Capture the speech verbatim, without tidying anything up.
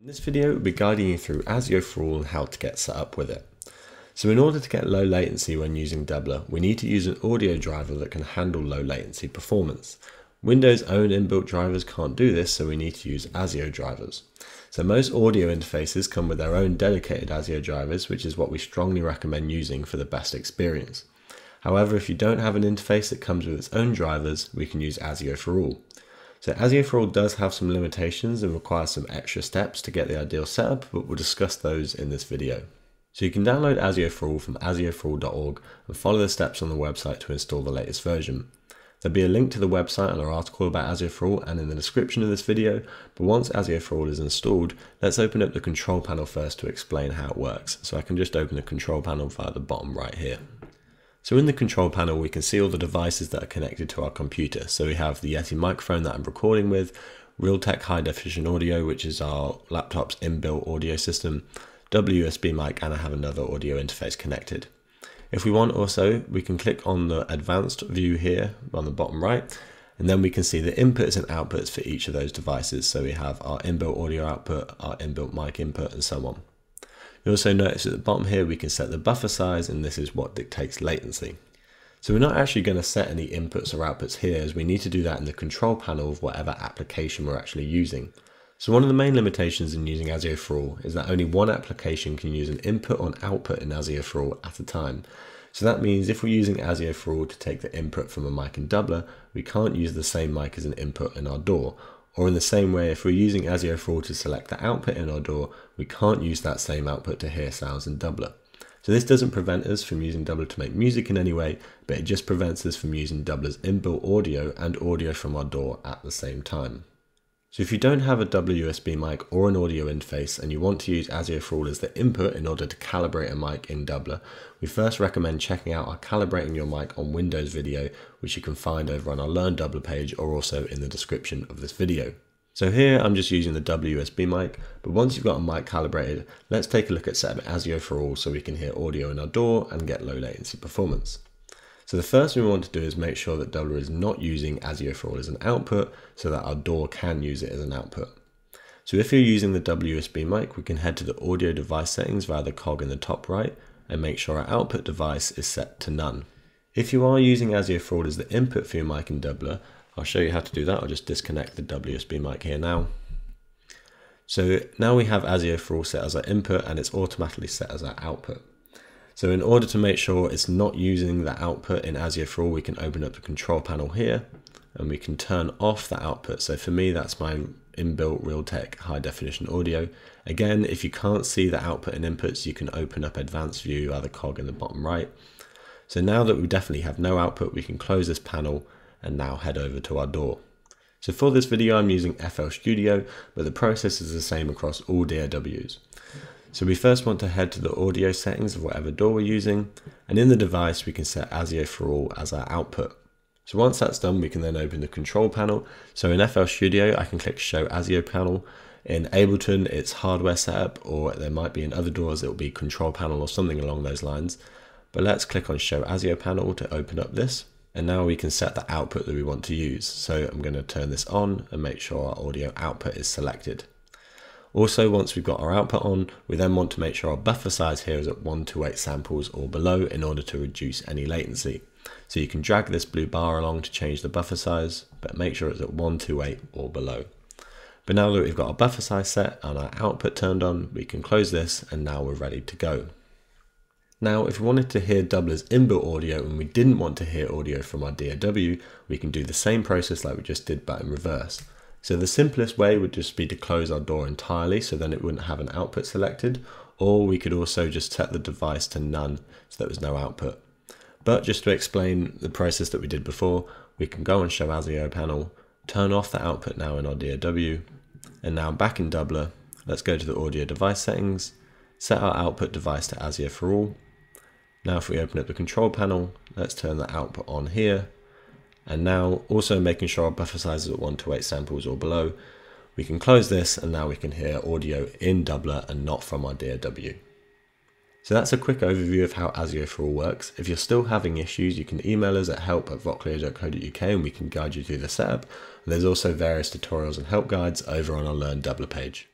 In this video, we'll be guiding you through ASIO for All and how to get set up with it. So in order to get low latency when using Doubler, we need to use an audio driver that can handle low latency performance. Windows' own inbuilt drivers can't do this, so we need to use ASIO drivers. So most audio interfaces come with their own dedicated ASIO drivers, which is what we strongly recommend using for the best experience. However, if you don't have an interface that comes with its own drivers, we can use ASIO for All. So ASIO for All does have some limitations and requires some extra steps to get the ideal setup, but we'll discuss those in this video. So you can download ASIO for All from asio for all dot org and follow the steps on the website to install the latest version. There'll be a link to the website and our article about ASIO for All and in the description of this video, but once ASIO for All is installed, let's open up the control panel first to explain how it works. So I can just open the control panel via the bottom right here. So in the control panel, we can see all the devices that are connected to our computer. So we have the Yeti microphone that I'm recording with, Realtek high definition audio, which is our laptop's inbuilt audio system, W U S B mic, and I have another audio interface connected. If we want also, we can click on the advanced view here on the bottom right, and then we can see the inputs and outputs for each of those devices. So we have our inbuilt audio output, our inbuilt mic input, and so on. You also notice at the bottom here we can set the buffer size, and this is what dictates latency. So we're not actually going to set any inputs or outputs here, as we need to do that in the control panel of whatever application we're actually using. So one of the main limitations in using ASIO for All is that only one application can use an input or an output in ASIO for All at a time. So that means if we're using ASIO for All to take the input from a mic in Doubler, we can't use the same mic as an input in our D A W. Or in the same way, if we're using ASIO for All to select the output in our D A W, we can't use that same output to hear sounds in Doubler. So this doesn't prevent us from using Doubler to make music in any way, but it just prevents us from using Doubler's inbuilt audio and audio from our D A W at the same time. So if you don't have a W U S B mic or an audio interface and you want to use ASIO for All as the input in order to calibrate a mic in Doubler, we first recommend checking out our Calibrating Your Mic on Windows video, which you can find over on our Learn Doubler page or also in the description of this video. So here I'm just using the W U S B mic, but once you've got a mic calibrated, let's take a look at setting ASIO for All so we can hear audio in our D A W and get low latency performance. So the first thing we want to do is make sure that Doubler is not using ASIO for All as an output so that our D A W can use it as an output. So if you're using the W U S B mic, we can head to the audio device settings via the cog in the top right and make sure our output device is set to none. If you are using ASIO for All as the input for your mic in Doubler, I'll show you how to do that. I'll just disconnect the W U S B mic here now. So now we have ASIO for All set as our input and it's automatically set as our output. So in order to make sure it's not using the output in ASIO for All, we can open up the control panel here and we can turn off the output. So for me, that's my inbuilt Realtek high definition audio. Again, if you can't see the output and inputs, you can open up advanced view via the cog in the bottom right. So now that we definitely have no output, we can close this panel and now head over to our D A W. So for this video, I'm using F L Studio, but the process is the same across all D A Ws. So we first want to head to the audio settings of whatever D A W we're using, and in the device we can set ASIO for All as our output. So once that's done, we can then open the control panel. So in F L Studio, I can click Show ASIO Panel. In Ableton, it's hardware setup, or there might be in other D A Ws, it will be control panel or something along those lines. But let's click on Show ASIO Panel to open up this. And now we can set the output that we want to use. So I'm going to turn this on and make sure our audio output is selected. Also, once we've got our output on, we then want to make sure our buffer size here is at one twenty-eight samples or below in order to reduce any latency. So you can drag this blue bar along to change the buffer size, but make sure it's at one twenty-eight or below. But now that we've got our buffer size set and our output turned on, we can close this and now we're ready to go. Now, if we wanted to hear Doubler's inbuilt audio and we didn't want to hear audio from our D A W, we can do the same process like we just did but in reverse. So the simplest way would just be to close our D A W entirely, so then it wouldn't have an output selected, or we could also just set the device to none so there was no output. But just to explain the process that we did before, we can go and Show ASIO Panel, turn off the output now in our D A W, and now back in Doubler, let's go to the audio device settings, set our output device to ASIO for All. Now if we open up the control panel, let's turn the output on here. And now also making sure our buffer size is at one twenty-eight samples or below, we can close this and now we can hear audio in Doubler and not from our D A W. So that's a quick overview of how ASIO for All works. If you're still having issues, you can email us at help at vocleo dot co dot U K and we can guide you through the setup. And there's also various tutorials and help guides over on our Learn Doubler page.